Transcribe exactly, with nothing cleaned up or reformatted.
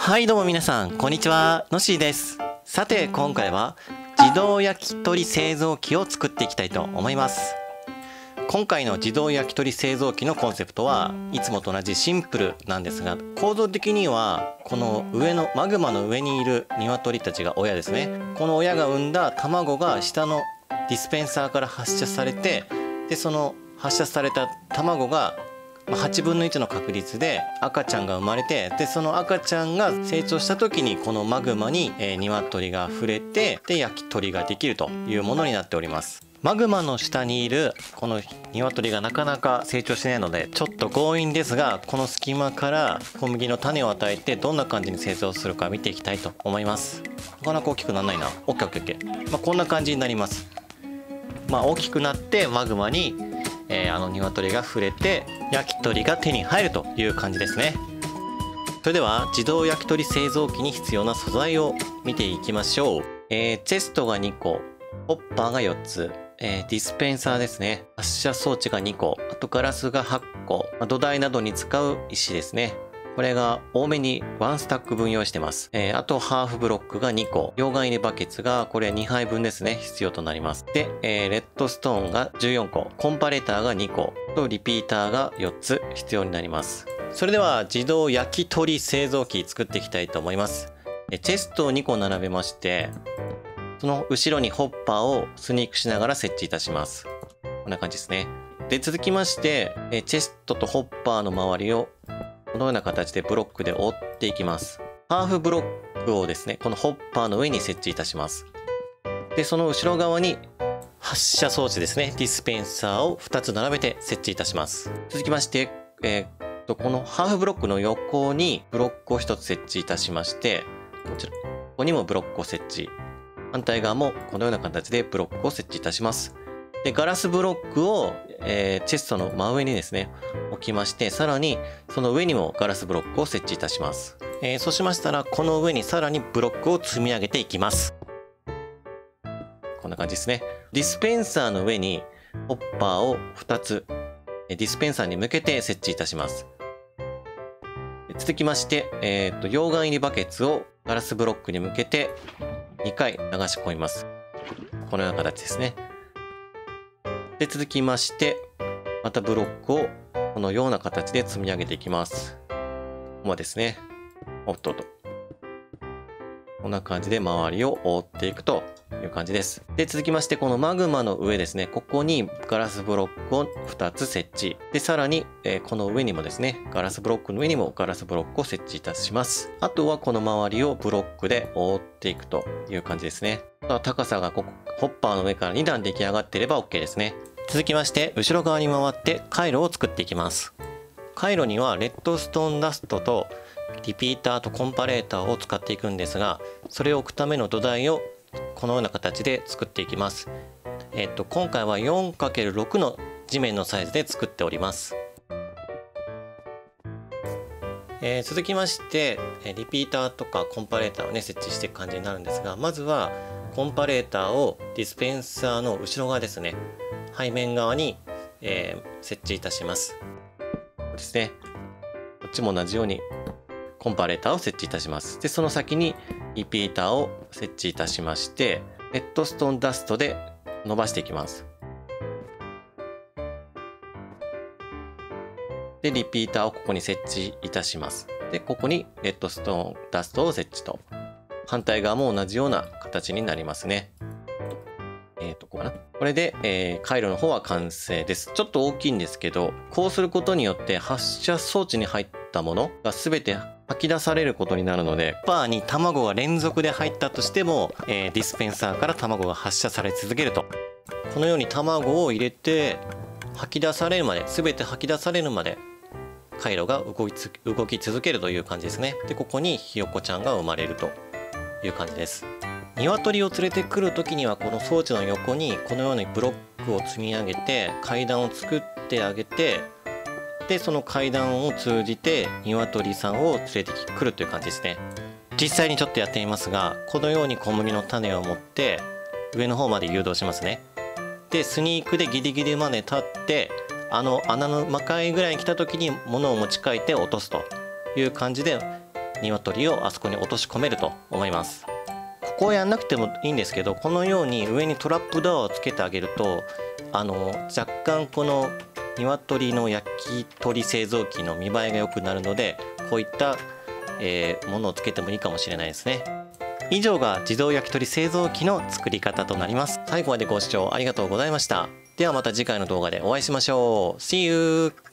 はいどうも皆さんこんにちは、のしーです。さて今回は自動焼き鳥製造機を作っていきたいと思います。今回の自動焼き鳥製造機のコンセプトはいつもと同じシンプルなんですが、構造的にはこの上のマグマの上にいる鶏たちが親ですね。この親が産んだ卵が下のディスペンサーから発射されて、でその発射された卵がはちぶんのいちの確率で赤ちゃんが生まれて、でその赤ちゃんが成長した時にこのマグマに、えー、鶏が触れて、で焼き鳥ができるというものになっております。マグマの下にいるこの鶏がなかなか成長しないので、ちょっと強引ですがこの隙間から小麦の種を与えてどんな感じに成長するか見ていきたいと思います。なかなか大きくならないな。 オーケーオーケーオーケー、まあ、こんな感じになります。まあ大きくなってマグマにえー、あの鶏が触れて焼き鳥が手に入るという感じですね。それでは自動焼き鳥製造機に必要な素材を見ていきましょう。えー、チェストがにこ、ホッパーがよっつ、えー、ディスペンサーですね、発射装置がにこ、あとガラスがはっこ、土台などに使う石ですね。これが多めにワンスタック分用意してます。えー、あとハーフブロックがにこ、溶岩入りバケツがこれにはいぶんですね、必要となります。で、えー、レッドストーンがじゅうよんこ、コンパレーターがにこ、とリピーターがよっつ必要になります。それでは自動焼き鳥製造機作っていきたいと思います。チェストをにこ並べまして、その後ろにホッパーをスニークしながら設置いたします。こんな感じですね。で、続きまして、チェストとホッパーの周りをこのような形でブロックで覆っていきます。ハーフブロックをですね、このホッパーの上に設置いたします。で、その後ろ側に発射装置ですね、ディスペンサーをふたつ並べて設置いたします。続きまして、えー、このハーフブロックの横にブロックをひとつ設置いたしまして、こちら、ここにもブロックを設置。反対側もこのような形でブロックを設置いたします。で、ガラスブロックを、えー、チェストの真上にですね、置きまして、さらにその上にもガラスブロックを設置いたします。えー、そうしましたら、この上にさらにブロックを積み上げていきます。こんな感じですね。ディスペンサーの上にホッパーをふたつ、ディスペンサーに向けて設置いたします。続きまして、えーと、溶岩入りバケツをガラスブロックに向けてにかい流し込みます。このような形ですね。で、続きまして、またブロックをこのような形で積み上げていきます。ここまでですね。おっとっと。こんな感じで周りを覆っていくという感じです。で、続きまして、このマグマの上ですね。ここにガラスブロックをふたつ設置。で、さらに、えー、この上にもですね、ガラスブロックの上にもガラスブロックを設置いたします。あとはこの周りをブロックで覆っていくという感じですね。高さがここ、ホッパーの上からにだん出来上がっていれば OK ですね。続きまして、後ろ側に回って回路を作っていきます。回路にはレッドストーンダストとリピーターとコンパレーターを使っていくんですが、それを置くための土台をこのような形で作っていきます。えっと、今回は よんかけるろく の地面のサイズで作っております。えー、続きまして、リピーターとかコンパレーターをね、設置していく感じになるんですが、まずはコンパレーターをディスペンサーの後ろ側ですね、背面側に、えー、設置いたします。こうですね。こっちも同じようにコンパレーターを設置いたします。で、その先にリピーターを設置いたしまして、レッドストーンダストで伸ばしていきます。で、リピーターをここに設置いたします。で、ここにレッドストーンダストを設置と。反対側も同じような形になりますね。えっと、こうかな。これで、えー、回路の方は完成です。ちょっと大きいんですけど、こうすることによって発射装置に入ったものが全て吐き出されることになるので、バーに卵が連続で入ったとしても、えー、ディスペンサーから卵が発射され続けると。このように卵を入れて吐き出されるまで、全て吐き出されるまで回路が動きつ動き続けるという感じですね。で、ここにひよこちゃんが生まれるという感じです。鶏を連れてくる時にはこの装置の横にこのようにブロックを積み上げて階段を作ってあげて、でその階段を通じて鶏さんを連れてくるという感じですね。実際にちょっとやってみますが、このように小麦の種を持って上の方まで誘導しますね。でスニークでギリギリまで立って、あの穴の魔界ぐらいに来た時に物を持ち替えて落とすという感じで鶏をあそこに落とし込めると思います。ここをやんなくてもいいんですけど、このように上にトラップドアをつけてあげると、あの若干この鶏の焼き鳥製造機の見栄えが良くなるので、こういった、えー、ものをつけてもいいかもしれないですね。以上が自動焼き鳥製造機の作り方となります。最後までご視聴ありがとうございました。ではまた次回の動画でお会いしましょう。See you!